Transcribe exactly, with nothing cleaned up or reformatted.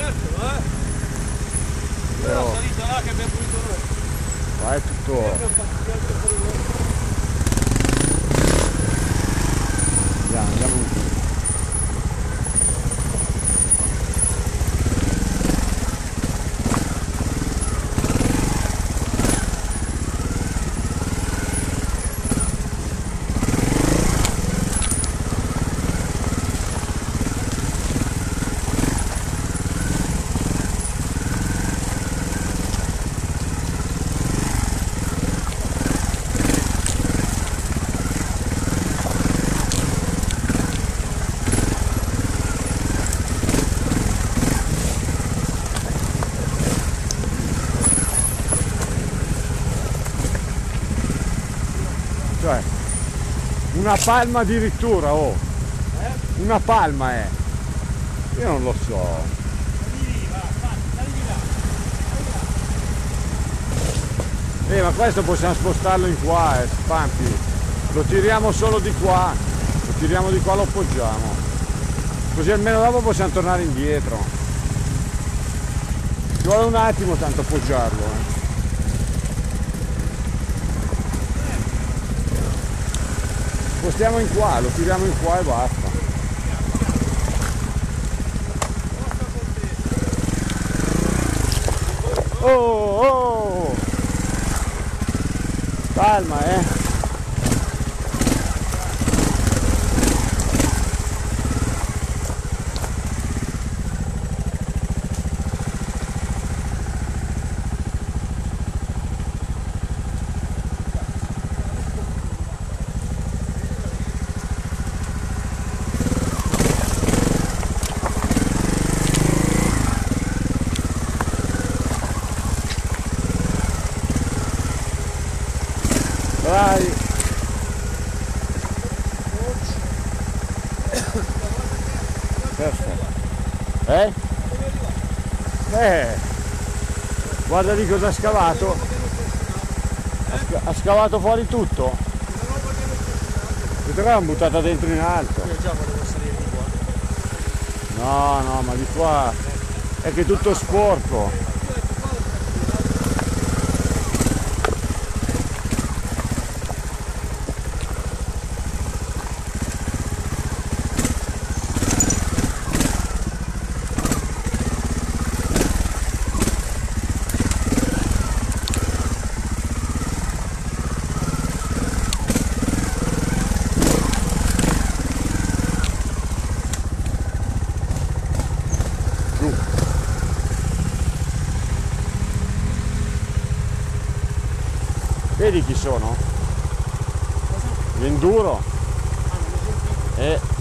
Certo, eh! Però Oh. salita là che abbiamo pulito noi. Vai tutto. Andiamo, andiamo in giù. Cioè, una palma addirittura, oh! Eh? Una palma è! Io non lo so. Sali là, sali là. Eh, ma questo possiamo spostarlo in qua, eh, Spampi. Lo tiriamo solo di qua. Lo tiriamo di qua, lo appoggiamo. Così almeno dopo possiamo tornare indietro. Ci vuole un attimo tanto appoggiarlo, eh. Spostiamo in qua, lo tiriamo in qua e basta. Oh, oh! Calma, eh! Vai! Perfetto. Eh? Eh! Guarda lì cosa ha scavato! Ha, sca ha scavato fuori tutto! Questa qua l'hanno buttata dentro in alto! No, no, ma di qua è che è tutto sporco! Vedi chi sono? L'enduro? Eh.